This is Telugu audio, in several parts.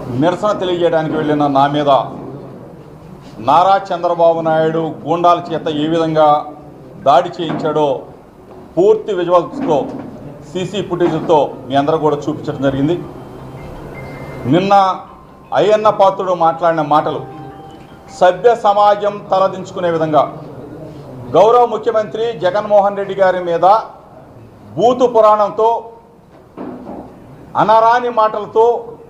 నిరసన తెలియజేయడానికి వెళ్ళిన నా మీద నారా చంద్రబాబు నాయుడు గూండాల చేత ఏ విధంగా దాడి చేయించాడో పూర్తి విజువల్స్తో సీసీ ఫుటేజ్తో మీ అందరూ కూడా చూపించడం జరిగింది. నిన్న అయ్యన్న పాత్రుడు మాట్లాడిన మాటలు సభ్య సమాజం తలదించుకునే విధంగా గౌరవ ముఖ్యమంత్రి జగన్మోహన్ రెడ్డి గారి మీద బూతు పురాణంతో అనరాని మాటలతో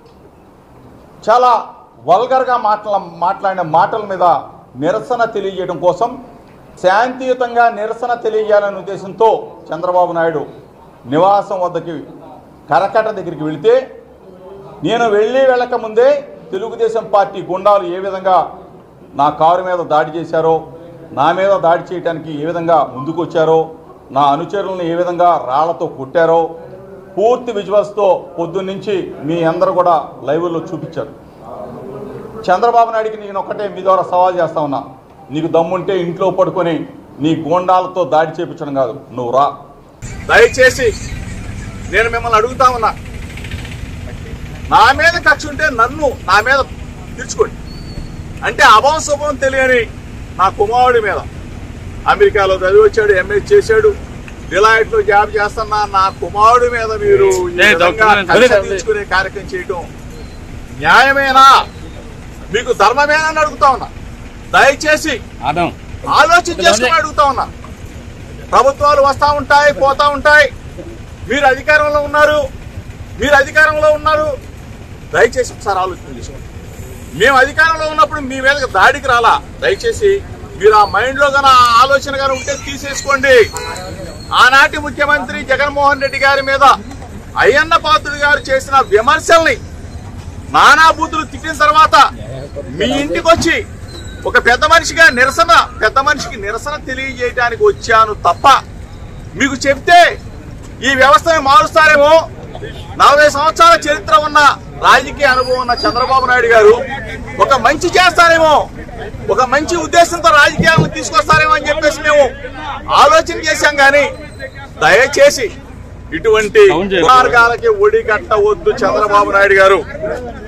చాలా వల్గర్గా మాట్లాడిన మాటల మీద నిరసన తెలియజేయడం కోసం శాంతియుతంగా నిరసన తెలియజేయాలనే ఉద్దేశంతో చంద్రబాబు నాయుడు నివాసం వద్దకి కరకట్ట దగ్గరికి వెళితే నేను వెళ్ళకముందే తెలుగుదేశం పార్టీ గుండాలు ఏ విధంగా నా కారు మీద దాడి చేశారో, నా మీద దాడి చేయడానికి ఏ విధంగా ముందుకు వచ్చారో, నా అనుచరులను ఏ విధంగా రాళ్లతో కొట్టారో పూర్తి విజువల్స్తో పొద్దున్నుంచి మీ అందరూ కూడా లైవ్లో చూపించారు. చంద్రబాబు నాయుడికి నేను ఒక్కటే మీ ద్వారా సవాల్ చేస్తా ఉన్నా, నీకు దమ్ముంటే ఇంట్లో పడుకొని నీ గోండాలతో దాడి చేయించడం కాదు, నువ్వు రా. దయచేసి నేను మిమ్మల్ని అడుగుతా ఉన్నా, నా మీద కక్ష ఉంటే నా మీద తీర్చుకోండి. అంటే అభం శుభం తెలియని నా కుమారుడి మీద అమెరికాలో చదివి వచ్చాడు, ఎంఏ చేశాడు, డిలాయిట్లో జాబ్ చేస్తున్నా నా కుమారుడి మీద మీరు తీర్చుకునే కార్యక్రమం చేయటం న్యాయమేనా, మీకు ధర్మమేనని అడుగుతా ఉన్నా. దయచేసి ఆలోచన చేసుకుని అడుగుతా ఉన్నా. ప్రభుత్వాలు వస్తూ ఉంటాయి, పోతా ఉంటాయి, మీరు అధికారంలో ఉన్నారు, దయచేసి ఒకసారి ఆలోచన చేసుకోండి. మేము అధికారంలో ఉన్నప్పుడు మీ మీద దాడికి రాలా. దయచేసి మీరు ఆ మైండ్లో కానీ ఆ ఆలోచన కానీ ఉంటే తీసేసుకోండి. ఆనాటి ముఖ్యమంత్రి జగన్మోహన్ రెడ్డి గారి మీద అయ్యన్న పాత్రుడు గారు చేసిన విమర్శల్ని నానా బూతులు తిట్టిన తర్వాత మీ ఇంటికి వచ్చి ఒక పెద్ద మనిషికి నిరసన తెలియజేయడానికి వచ్చాను తప్ప మీకు చెప్తే ఈ వ్యవస్థని మారుస్తారేమో, 40 సంవత్సరాల చరిత్ర ఉన్న రాజకీయ అనుభవం ఉన్న చంద్రబాబు నాయుడు గారు ఒక మంచి చేస్తారేమో, ఒక మంచి ఉద్దేశంతో రాజకీయాలను తీసుకొస్తారేమో అని చెప్పేసి మేము ఆలోచన చేశాం. కానీ దయచేసి ఇటువంటి మార్గాలకి ఒడిగట్టవద్దు చంద్రబాబు నాయుడు గారు.